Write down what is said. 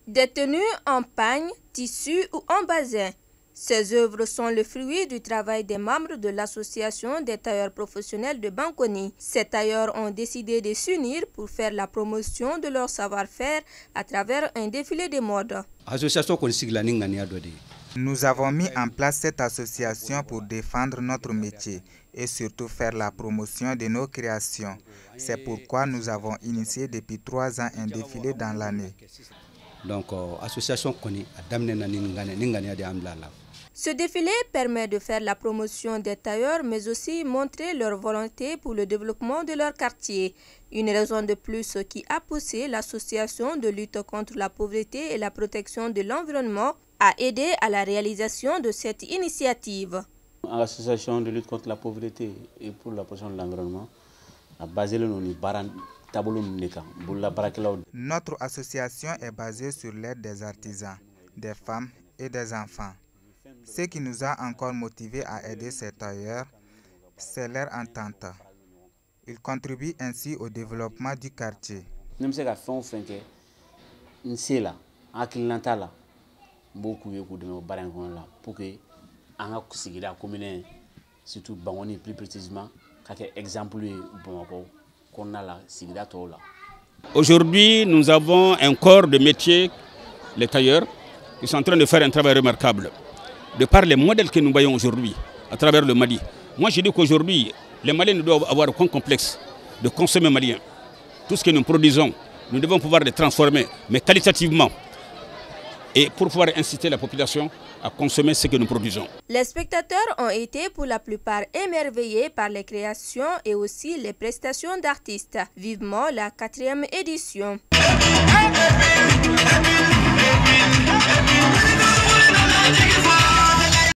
Des tenues en pagne, tissu ou en bazin. Ces œuvres sont le fruit du travail des membres de l'association des tailleurs professionnels de Bankoni. Ces tailleurs ont décidé de s'unir pour faire la promotion de leur savoir-faire à travers un défilé de mode. Nous avons mis en place cette association pour défendre notre métier et surtout faire la promotion de nos créations. C'est pourquoi nous avons initié depuis 3 ans un défilé dans l'année. Donc, association Koni a damné na ningane de amblala. Ce défilé permet de faire la promotion des tailleurs, mais aussi montrer leur volonté pour le développement de leur quartier. Une raison de plus qui a poussé l'association de lutte contre la pauvreté et la protection de l'environnement à aider à la réalisation de cette initiative. L'association de lutte contre la pauvreté et pour la protection de l'environnement a basé le nom de Baran. Notre association est basée sur l'aide des artisans, des femmes et des enfants. Ce qui nous a encore motivés à aider ces tailleurs, c'est leur entente. Ils contribuent ainsi au développement du quartier. Surtout Bangoni plus précisément, exemple qu'on a là, Aujourd'hui, nous avons un corps de métier, les tailleurs, qui sont en train de faire un travail remarquable. De par les modèles que nous voyons aujourd'hui à travers le Mali. Moi, je dis qu'aujourd'hui, les Maliens ne doivent avoir aucun complexe de consommer malien. Tout ce que nous produisons, nous devons pouvoir les transformer, mais qualitativement. Et pour pouvoir inciter la population à consommer ce que nous produisons. Les spectateurs ont été pour la plupart émerveillés par les créations et aussi les prestations d'artistes. Vivement la 4e édition.